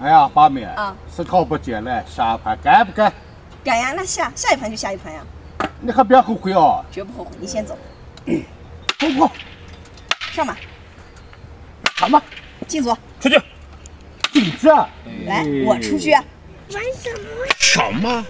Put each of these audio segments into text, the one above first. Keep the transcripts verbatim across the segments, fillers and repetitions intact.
哎呀，八妹啊， 思考不见了，下一盘干不干？ 干呀，那下下一盘就下一盘呀， 你可别后悔哦。 绝不后悔。你先走， 走跑， 上马， 上马， 进组， 出去， 进去啊！ 来，我出去。玩什么？ 上马。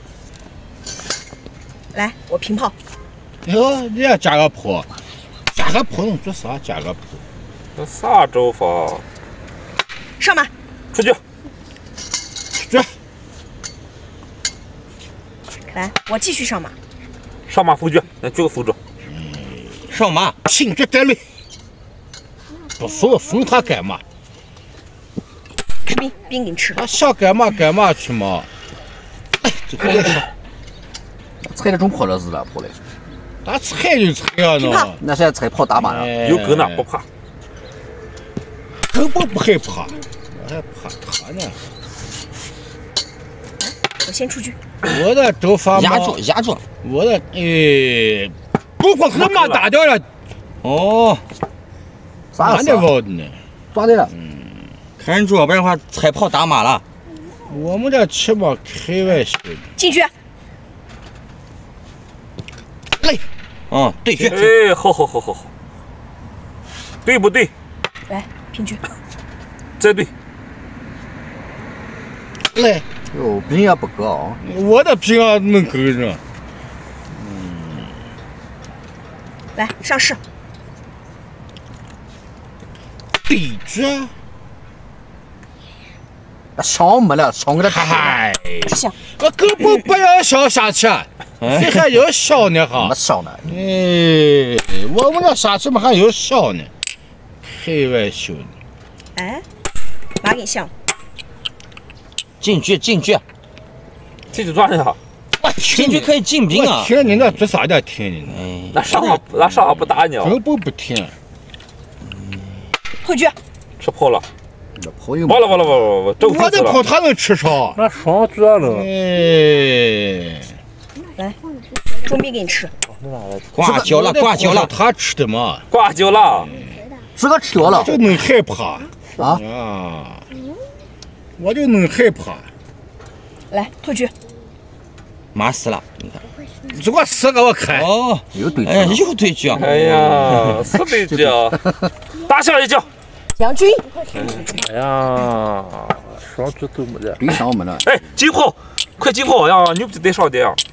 来，我平炮。 哟，你要加个坡，加个坡能做啥？加个坡。 这啥招法？ 上马， 出去， 去。 来，我继续上马。 上马扶局，来举个扶住。 上马，平局带垒。不服封他干嘛？ 吃兵，兵给你吃。 他想干嘛干嘛去嘛。哎，这个踩得中坡了是了，坡嘞。 他踩就踩呀喏。 那现在踩跑打马了。 有狗呢，不怕。 根本不害怕，我还怕他呢。 我先出局。 我的招法压住压住。 我的哎，不把河马打掉了。哦， 啥意思？我的呢？ 抓对了。 嗯， 看住，不然的话踩炮打马了。 我们这起码开玩笑。 进去。 来，嗯，对局。 哎，好好好好好。对不对？ 来，平局。 再对。 来。 哟，兵也不够啊！ 我的兵啊能够着。 嗯。来上市。 对局。 上没了，上给他嗨， 行。 我根本不要上下去，这还要上呢哈。 没上呢。 哎，我们这下去嘛还要上呢，开玩笑呢。 哎，马给你下。 进局进局， 进去抓人哈！ 我进局可以进兵啊！ 听你那做啥的？听你哎， 那上马那上马不打你啊？ 根本不听。 退局。 吃炮了。 炮有。 完了完了完了完了！ 我的炮他能吃上？ 那双绝了。 哎。 来，中兵给你吃。 挂胶了挂胶了， 他吃的嘛。 挂胶了。 自个吃掉了。 这能害怕啊啊！我就能害怕。 来，退局。 马死了，你看。 这个死给我看。 哦， 又对局。 哎，又对局。 哎呀，是对局啊！打下一脚。 将军。 哎呀，双局都没得。 对上我们了。 哎，进炮，快进炮呀！牛逼得上点啊！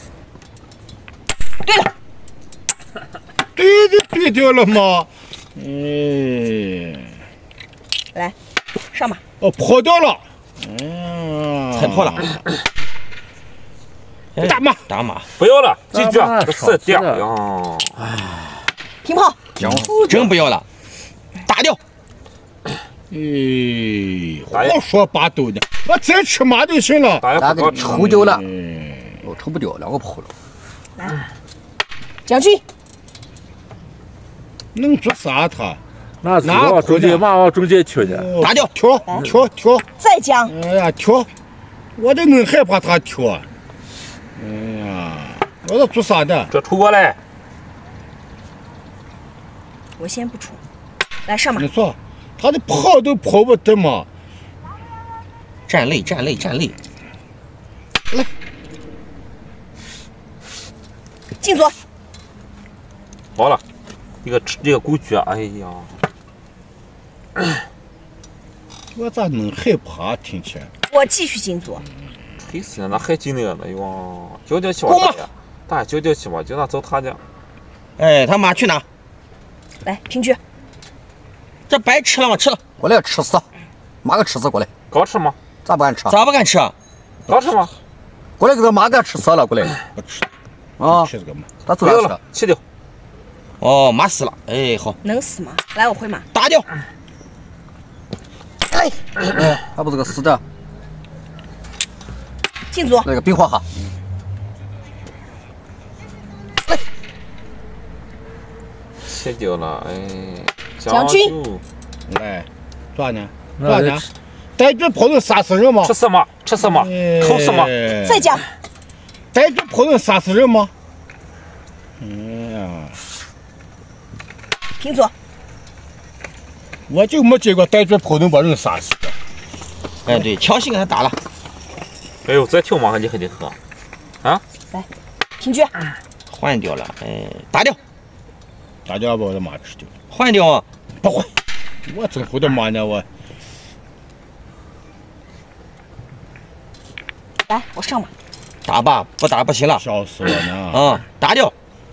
对了。 对的对掉了吗？哎。 来，上马。 哦，跑掉了。嗯， 踩炮了。 打马， 打马， 不要了，进局啊！是点呀。 平炮。 真不要了，打掉。 哎，好说八斗的，我再吃马就行了。 打给抽掉了， 哎我抽不掉，两个炮了。 来，将军。 能做啥他？ 那哪往中间马往中间跳呢？ 打掉，跳跳跳。 再将。 哎呀，跳！我都能害怕他跳。哎呀，我这做啥的？ 这出过来。 我先不出。来上马。 你说，他的跑都跑不得嘛？ 站累，站累，站累。 来， 进组。 好了，一个一个狗局，哎呀！ 我咋能害怕？听起来。 我继续进组。 黑死了，那还进来了哟！交掉去吧，大家，大家交掉去吧，就那走他家。 哎，他马去哪？ 来平局。 这白吃了吗？吃了。 过来吃死，马给吃死过来。 刚吃吗？ 咋不敢吃？ 咋不敢吃啊？ 刚吃吗？ 过来给这马给吃死了，过来。不吃。啊，吃这个马，他走哪去了？ 弃掉。 哦，马死了。哎，好。 能死吗？来，我回马。 打掉。 哎，他不是个死的。 进组。 那个冰花哈。 来。切掉了，哎。 将军。 来，抓呢？抓呢？带着炮能杀死人吗？ 吃死马，吃死马，偷死马。 再讲。 带着炮能杀死人吗？哎呀。 平组。 我就没见过带着炮能把人杀死的。 哎，对，强行给他打了。 哎呦，这条马很厉害的很。啊？ 来，平局。 换掉了，哎，打掉。 打掉把我的马吃掉。 换掉啊！ 不换，我真会的马呢我。 来，我上马。 打吧，不打不行了。 笑死我呢！ 啊，打掉。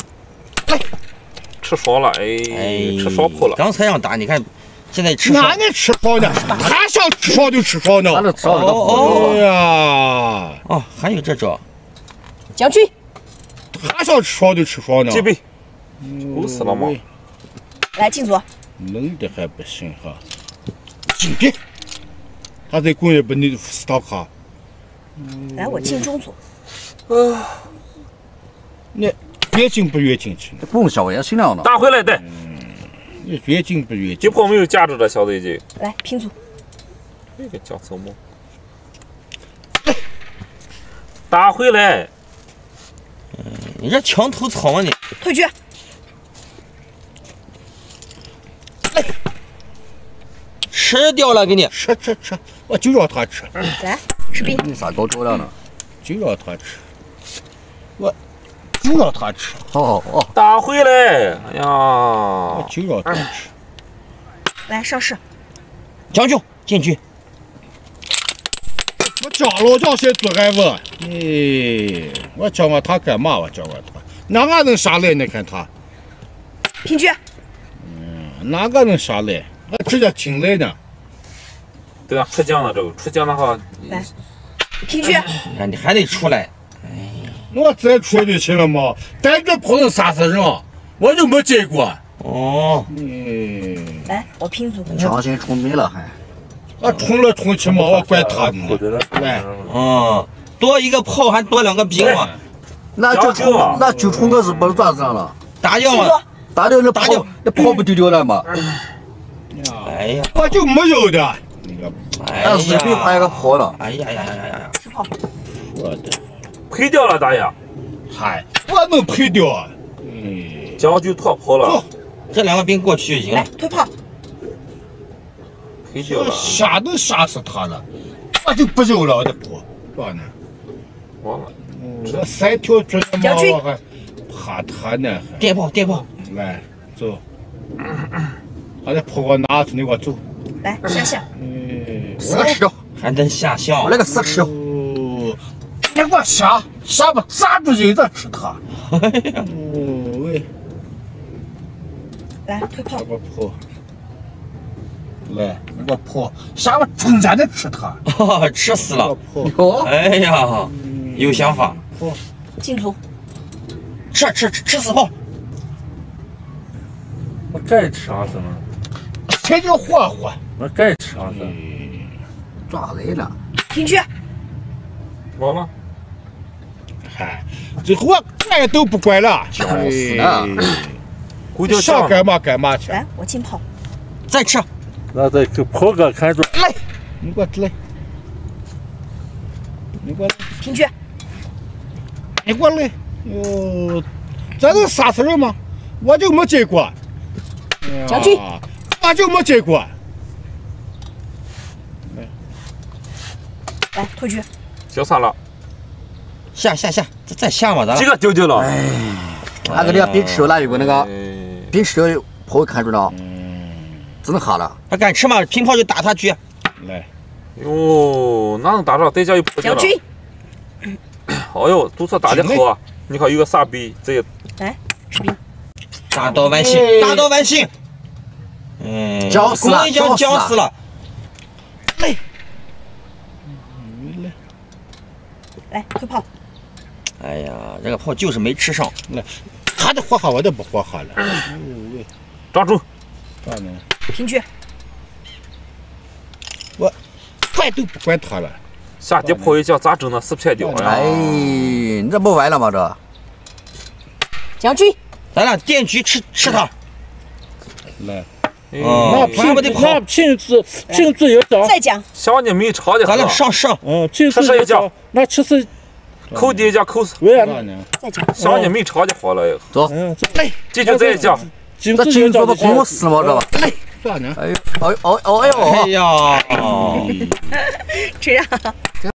吃爽了，哎， 哎， 吃爽破了。 刚才让打，你看，现在吃爽。 哪能吃爽呢？他想吃爽就吃爽呢。 他那招哦哎呀， 哦，还有这招。 将军。 他想吃爽就吃爽呢。 击背。狗死了吗？ 来，进组。 冷的还不行哈。进别，他在工业本地斯塔卡。 来，我进中组。 啊， 你越进不越进去？ 不用小也行了呢。 打回来的。 你越进不越击进？ 破没有价值的小子已经。 来，拼组。 这个叫什么？打回来。 你这墙头草啊你！ 退局。 吃掉了给你。 吃吃吃，我就让他吃， 来，士兵。 你咋搞着了呢？ 就让他吃，我就让他吃， 哦哦， 打回来！哎呀我，就让他吃。 来，上士。 将军进去。 我讲了，我叫谁做爱问？哎，我叫我他干嘛？我叫我他，哪个能下来？你看他， 平局。 哪个能下来？我直接进来呢。 对啊，出将了这个，出将的话， 来，平局。 你看你还得出来。 我再出就行了嘛，带着炮能杀死人，我就没见过。 哦， 嗯， 来，我拼组。 强行冲没了还。 我冲来冲去嘛，我怪他呢。来， 哦，多一个炮还多两个兵啊！ 那就冲，那就冲个是不是咋子了？ 打掉进组。 了。 打掉那打掉炮，那炮不丢掉了吗？ 哎呀， 我就没有的。那个， 哎但是比还有个炮了。 哎呀呀呀呀呀！ 吃炮。 我的， 赔掉了大爷， 嗨，我能赔掉啊？嗯， 将军脱跑了， 这两个兵过去就行来了。， 退炮。 我赔掉了， 吓都吓死他了，我就不肉了，我的破，完了。 完了， 我三条追的将军马，我还怕他呢。还电炮，电炮。 来，走。他在破我拿着，你给我走。 来，下下。 嗯， 四个吃掉， 还能下象我。那个四个吃掉。 哦，你给我下下吧，杀住人再吃它。哦喂， 来，退炮下。个破。来，你给我破，下吧，中间的吃它。 哈，吃死了。 破哟， 哎呀，有想法。 破， 进组。 吃吃吃吃死炮。 我该吃啥子呢？ 这就火火。 我该吃啥子？ 抓来了， 平局。 完了， 嗨，这我管都不管了， 笑死了狗叫想将干嘛干嘛去。 来，我进炮。 再吃。 那再给炮哥看住。 来，你给我来，你给我来， 平局。 你给我来。哟，这能杀死人吗？我就没见过。 将军， 我就没见过。 来，退局。 叫啥了？ 下下下，再再下嘛，咱几个丢丢了？ 那个那个冰吃那有个那个哎冰吃炮看住了，只能哈了。 他敢吃嘛？平炮就打他局。 来， 哟，哪能打着？代价又破掉了。 将军。 哎呦，督促打得好啊！你看有个傻逼，这也来，士兵。 大刀万幸，大刀万幸。嗯， 绞死了公一将绞死绞死了。 来， 来，退炮。 哎呀，这个炮就是没吃上。 来，他的火哈我都不火哈了。 抓住！ 咋呢？ 平局。 我管都不管他了。 下地炮一将咋整呢？死撇掉哎， 呀！ 你这不完了吗？这将军。 咱俩电狙吃吃他。 来， 哦， 那那不得跑那？瓶子瓶子也讲， 再讲。 想你没朝的咱俩很， 上上。 嗯，瓶吃谁一讲子也讲，那其实口底一将口死， 为啥呢？ 咋呢？ 再讲。 想你没朝的好了， 走， 嗯，这继续再一将， 金这子也讲的金子不公死了吗？这吧？ 算呢？ 哎呦，哎呦，哎呦，哎呦！ 哎呀！ 吃啊！